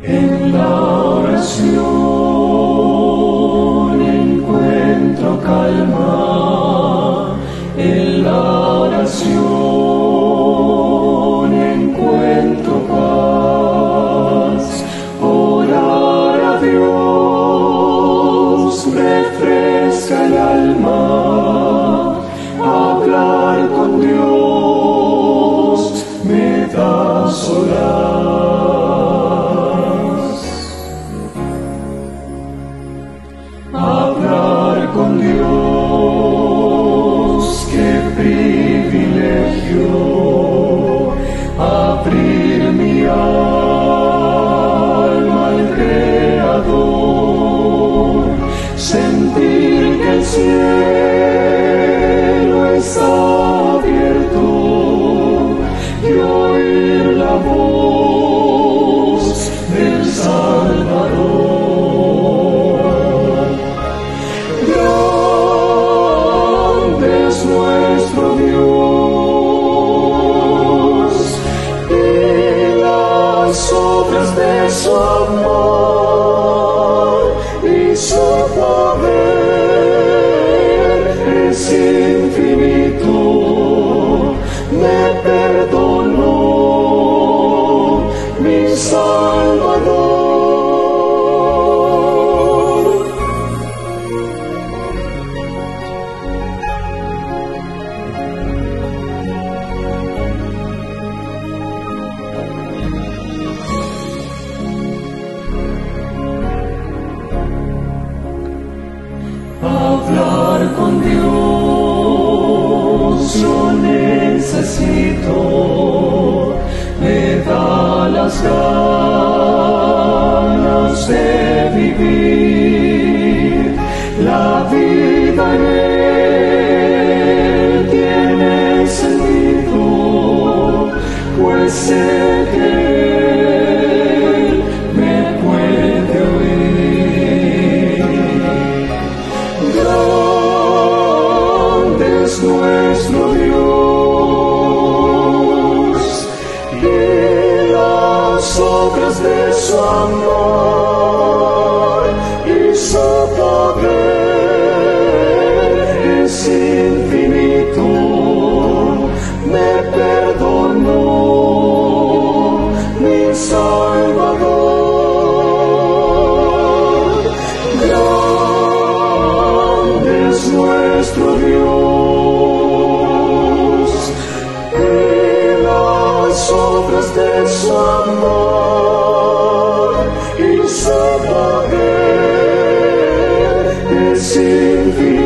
En la oración encuentro calma, en la oración encuentro paz. Orar a Dios refresca el alma, hablar con Dios me da solaz. Hablar con Dios, qué privilegio, abrir mi alma al Creador, sentir que el cielo está abierto y oír la voz del Salvador. Nuestro Dios y las obras de su amor y su poder es infinito. Me perdonó mi Salvador. Hablar con Dios yo necesito, me da las ganas de vivir. La vida en Él tiene sentido, pues sé que Él me puede oír. Grande es nuestro Dios y las obras de su amor y su poder es infinito. Me perdonó mi Salvador. Nuestro Dios y las obras de su amor y su poder es infinito.